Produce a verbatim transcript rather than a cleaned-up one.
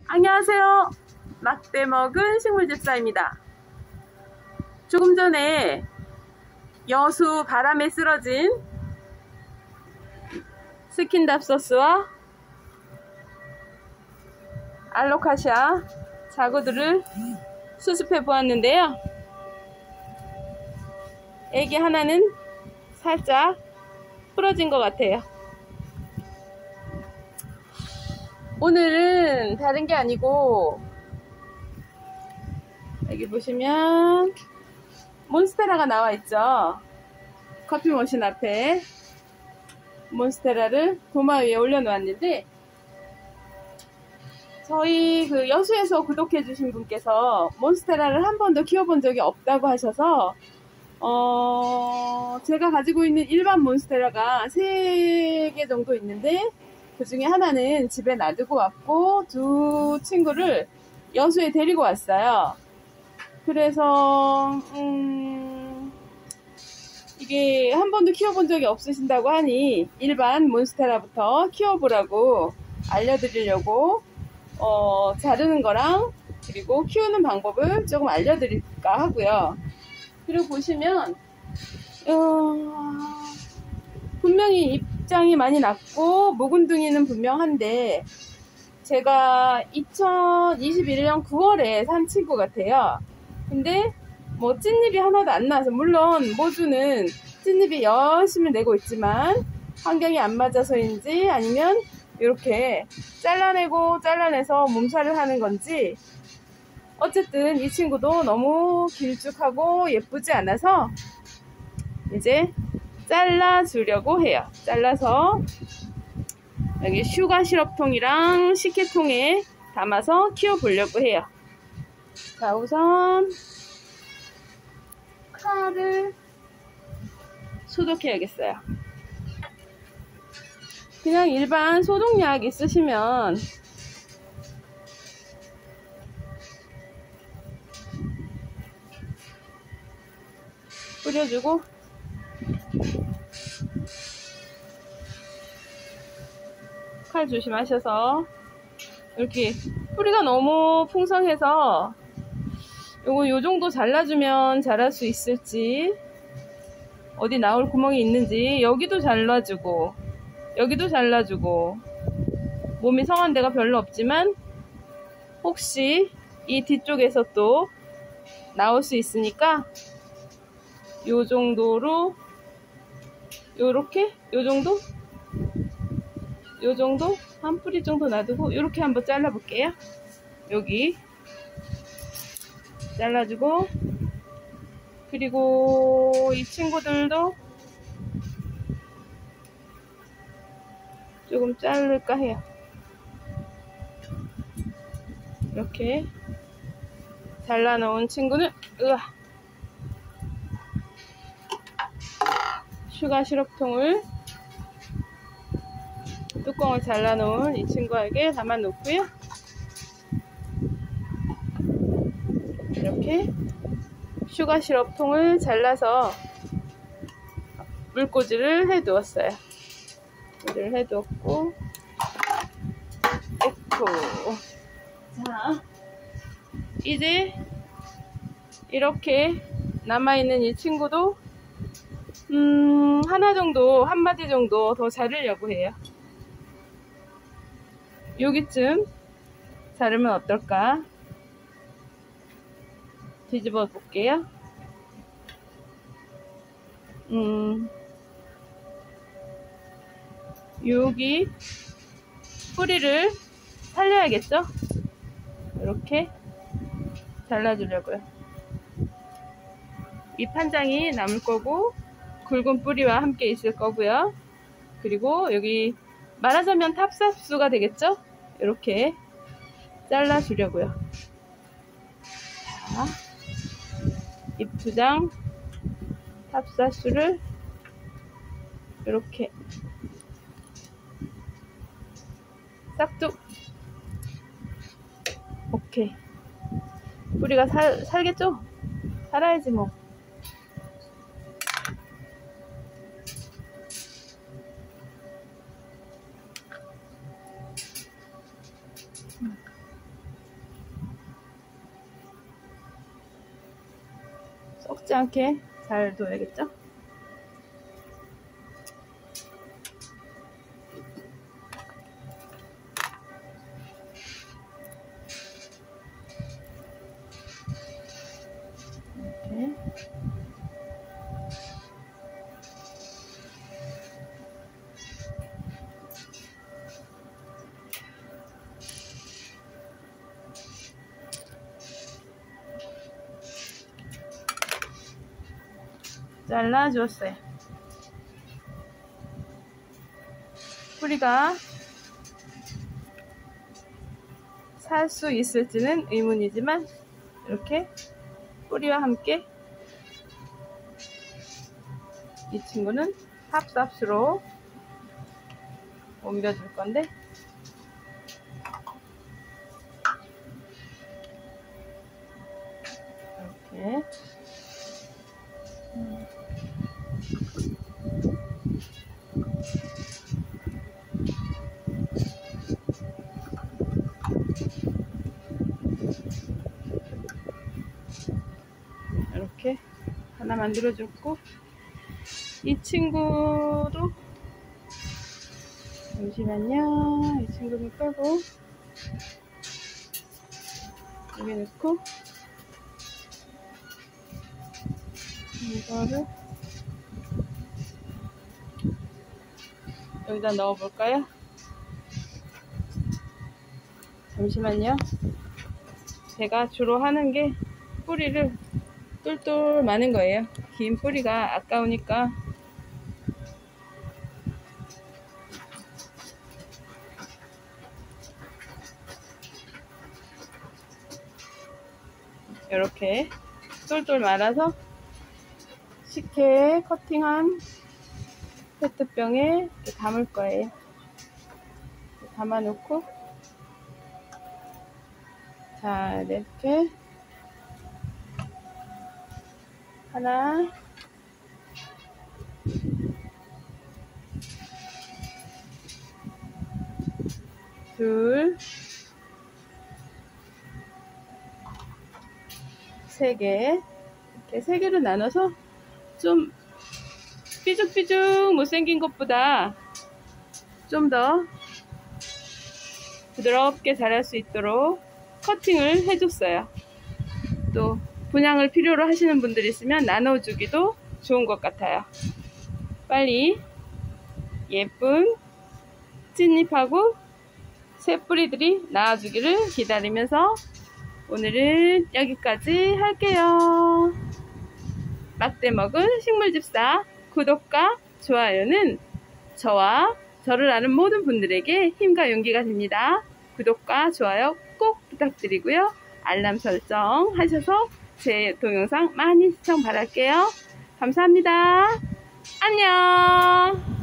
안녕하세요. 막대 먹은 식물집사입니다. 조금 전에 여수 바람에 쓰러진 스킨답소스와 알로카시아 자구들을 수습해 보았는데요. 애기 하나는 살짝 부러진 것 같아요. 오늘은 다른 게 아니고 여기 보시면 몬스테라가 나와 있죠. 커피 머신 앞에 몬스테라를 도마 위에 올려놓았는데, 저희 그 여수에서 구독해 주신 분께서 몬스테라를 한 번도 키워본 적이 없다고 하셔서 어 제가 가지고 있는 일반 몬스테라가 세 개 정도 있는데, 그 중에 하나는 집에 놔두고 왔고 두 친구를 여수에 데리고 왔어요. 그래서 음, 이게 한 번도 키워본 적이 없으신다고 하니 일반 몬스테라부터 키워보라고 알려드리려고 어, 자르는 거랑 그리고 키우는 방법을 조금 알려드릴까 하고요. 그리고 보시면 어, 분명히 입장이 많이 낮고 묵은둥이는 분명한데, 제가 이천이십일 년 구월에 산 친구 같아요. 근데 뭐 찐잎이 하나도 안 나와서, 물론 모주는 찐잎이 열심히 내고 있지만 환경이 안 맞아서인지 아니면 이렇게 잘라내고 잘라내서 몸살을 하는 건지, 어쨌든 이 친구도 너무 길쭉하고 예쁘지 않아서 이제 잘라주려고 해요. 잘라서 여기 슈가 시럽통이랑 식혜통에 담아서 키워보려고 해요. 자, 우선 칼을 소독해야겠어요. 그냥 일반 소독약 있으시면 뿌려주고, 칼 조심하셔서, 이렇게 뿌리가 너무 풍성해서 요거 요 정도 잘라주면 자랄 수 있을지, 어디 나올 구멍이 있는지 여기도 잘라주고 여기도 잘라주고, 몸이 성한 데가 별로 없지만 혹시 이 뒤쪽에서 또 나올 수 있으니까 요 정도로, 요렇게 요 정도 요 정도 한 뿌리 정도 놔두고 요렇게 한번 잘라 볼게요. 여기 잘라주고, 그리고 이 친구들도 조금 자를까 해요. 이렇게 잘라놓은 친구는 으아, 슈가 시럽통을 뚜껑을 잘라놓은 이 친구에게 담아 놓고요. 이렇게 슈가 시럽통을 잘라서 물꽂이를 해 두었어요. 물을 해 두었고, 에코. 자, 이제 이렇게 남아있는 이 친구도 음, 하나 정도, 한 마디 정도 더 자르려고 해요. 여기쯤 자르면 어떨까? 뒤집어 볼게요. 음, 여기 뿌리를 살려야겠죠? 이렇게 잘라주려고요. 잎 한 장이 남을 거고 굵은 뿌리와 함께 있을 거고요. 그리고 여기 말하자면 탑사수가 되겠죠? 이렇게 잘라주려고요. 자, 잎 두 장 탑사수를 이렇게 싹둑. 오케이. 뿌리가 살, 살겠죠? 살아야지 뭐. 섞지 않게 잘 둬야겠죠? 이렇게. 잘라주었어요. 뿌리가 살 수 있을지는 의문이지만 이렇게 뿌리와 함께 이 친구는 탑삽수로 옮겨줄 건데 이렇게 음. 이렇게 하나 만들어줬고 이 친구도 잠시만요. 이 친구는 빼고 여기 넣고 이거를 여기다 넣어 볼까요? 잠시만요. 제가 주로 하는 게 뿌리를 똘똘 마는 거예요. 긴 뿌리가 아까우니까. 이렇게 똘똘 말아서 식혜 커팅한 페트병에 이렇게 담을 거예요. 담아 놓고 자 이렇게 하나 둘 세 개 이렇게 세 개로 나눠서 좀 삐죽삐죽 못생긴 것보다 좀 더 부드럽게 자랄 수 있도록 커팅을 해줬어요. 또 분양을 필요로 하시는 분들이 있으면 나눠주기도 좋은 것 같아요. 빨리 예쁜 찐잎하고 새 뿌리들이 나와주기를 기다리면서 오늘은 여기까지 할게요. 막대 먹은 식물집사 구독과 좋아요는 저와 저를 아는 모든 분들에게 힘과 용기가 됩니다. 구독과 좋아요 꼭 부탁드리고요. 알람 설정 하셔서 제 동영상 많이 시청 바랄게요. 감사합니다. 안녕.